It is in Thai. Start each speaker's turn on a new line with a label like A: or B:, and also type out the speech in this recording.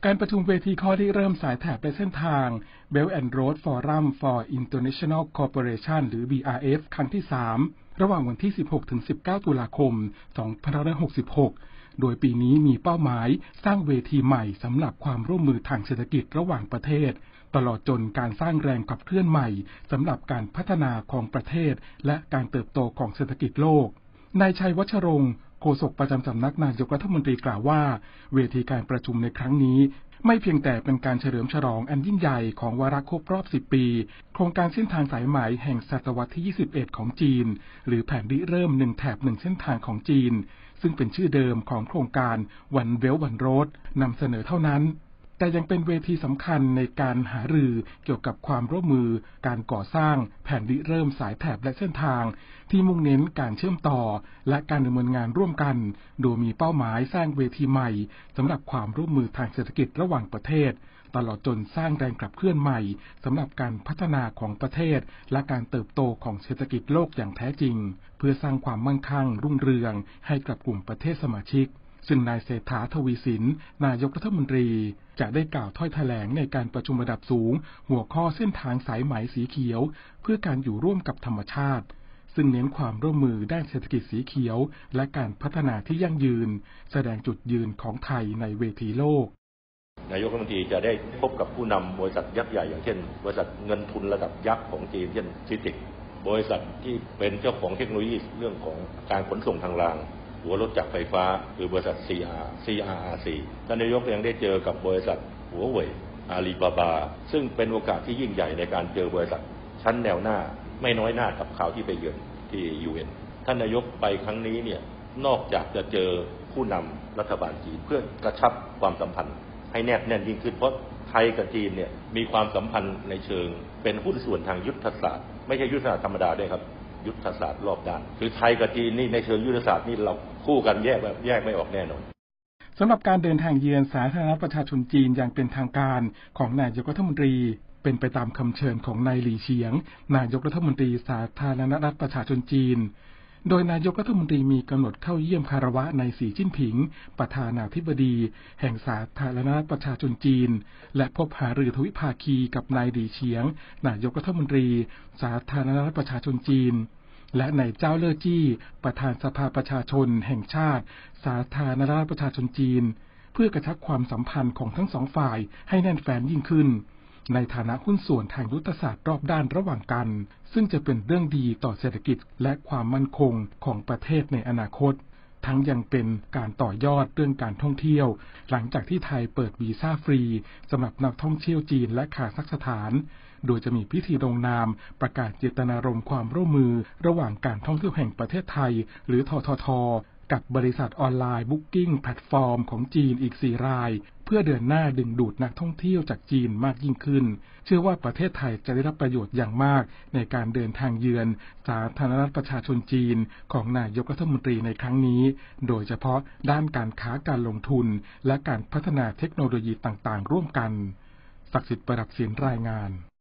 A: การประชุมเวทีข้อที่เริ่มสายแถบและเส้นทาง Belt and Road Forum for International Cooperation หรือ BRF ครั้งที่ 3 ระหว่างวันที่ 16-19 ตุลาคม 2566 โดยปีนี้มีเป้าหมายสร้างเวทีใหม่สำหรับความร่วมมือทางเศรษฐกิจระหว่างประเทศตลอดจนการสร้างแรงขับเคลื่อนใหม่สำหรับการพัฒนาของประเทศและการเติบโตของเศรษฐกิจโลกนายชัยวัชรงค์โฆษกประจำสำนักนายกรัฐมนตรีกล่าวว่าเวทีการประชุมในครั้งนี้ไม่เพียงแต่เป็นการเฉลิมฉลองอันยิ่งใหญ่ของวาระครบรอบ 10 ปีโครงการเส้นทางสายไหมแห่งศตวรรษที่ 21 ของจีนหรือแผนริเริ่ม1แถบ1เส้นทางของจีนซึ่งเป็นชื่อเดิมของโครงการ One Belt One Road นำเสนอเท่านั้นแต่ยังเป็นเวทีสำคัญในการหารือเกี่ยวกับความร่วมมือการก่อสร้างแผนริเริ่มสายแถบและเส้นทางที่มุ่งเน้นการเชื่อมต่อและการดำเนินงานร่วมกันโดยมีเป้าหมายสร้างเวทีใหม่สำหรับความร่วมมือทางเศรษฐกิจระหว่างประเทศตลอดจนสร้างแรงขับเคลื่อนใหม่สำหรับการพัฒนาของประเทศและการเติบโตของเศรษฐกิจโลกอย่างแท้จริงเพื่อสร้างความมั่งคั่งรุ่งเรืองให้กับกลุ่มประเทศสมาชิกซึ่งนายเศรษฐา ทวีสินนายกรัฐมนตรีจะได้กล่าวถ้อยแถลงในการประชุมระดับสูงหัวข้อเส้นทางสายไหมสีเขียวเพื่อการอยู่ร่วมกับธรรมชาติซึ่งเน้นความร่วมมือด้านเศรษฐกิจสีเขียวและการพัฒนาที่ยั่งยืนแสดงจุดยืนของไทยในเวทีโลก
B: นายกรัฐมนตรีจะได้พบกับผู้นำบริษัทยักษ์ใหญ่อย่างเช่นบริษัทเงินทุนระดับยักษ์ของจีนเช่นซิติกบริษัทที่เป็นเจ้าของเทคโนโลยีเรื่องของการขนส่งทางรางหัวรถจักรไฟฟ้าคือบริษัท CRRC ท่านนายกยังได้เจอกับบริษัทหัวเว่ยอาลีบาบาซึ่งเป็นโอกาสที่ยิ่งใหญ่ในการเจอบริษัทชั้นแนวหน้าไม่น้อยหน้ากับข่าวที่ไปเยือนที่ UN ท่านนายกไปครั้งนี้เนี่ยนอกจากจะเจอผู้นำรัฐบาลจีนเพื่อกระชับความสัมพันธ์ให้แนบแน่นยิ่งขึ้นเพราะไทยกับจีนเนี่ยมีความสัมพันธ์ในเชิงเป็นหุ้นส่วนทางยุทธศาสตร์ไม่ใช่ยุทธศาสตร์ธรรมดาด้วยครับยุทธศาสตร์รอบด้านคือไทยกับจีนนี่ในเชิงยุทธศาสตร์นี่เราคู่กันแยกไม่ออกแน่นอน
A: สำหรับการเดินทางเยือนสาธารณรัฐประชาชนจีนอย่างเป็นทางการของนายกรัฐมนตรีเป็นไปตามคำเชิญของนายหลี่เฉียงนายกรัฐมนตรีสาธารณรัฐประชาชนจีนโดยนายกรัฐมนตรีมีกำหนดเข้าเยี่ยมคารวะนายสีจิ้นผิงประธานาธิบดีแห่งสาธารณรัฐประชาชนจีนและพบหารือทวิภาคีกับนายหลี่เฉียงนายกรัฐมนตรีสาธารณรัฐประชาชนจีนและนายเจ้าเล่อจี้ประธานสภาประชาชนแห่งชาติสาธารณรัฐประชาชนจีนเพื่อกระชับความสัมพันธ์ของทั้งสองฝ่ายให้แน่นแฟ้นยิ่งขึ้นในฐานะหุ้นส่วนทางยุทธศาสตร์รอบด้านระหว่างกันซึ่งจะเป็นเรื่องดีต่อเศรษฐกิจและความมั่นคงของประเทศในอนาคตทั้งยังเป็นการต่อยอดเรื่องการท่องเที่ยวหลังจากที่ไทยเปิดวีซ่าฟรีสำหรับนักท่องเที่ยวจีนและคาซัคสถานโดยจะมีพิธีลงนามประกาศเจตนารมณ์ความร่วมมือระหว่างการท่องเที่ยวแห่งประเทศไทยหรือททท.กับบริษัทออนไลน์บุ๊กกิ้งแพลตฟอร์มของจีนอีก4 รายเพื่อเดินหน้าดึงดูดนักท่องเที่ยวจากจีนมากยิ่งขึ้นเชื่อว่าประเทศไทยจะได้รับประโยชน์อย่างมากในการเดินทางเยือนสาธารณรัฐประชาชนจีนของนายกรัฐมนตรีในครั้งนี้โดยเฉพาะด้านการค้าการลงทุนและการพัฒนาเทคโนโลยีต่างๆร่วมกันศักดิ์สิทธิ์ประดับศิลป์รายงาน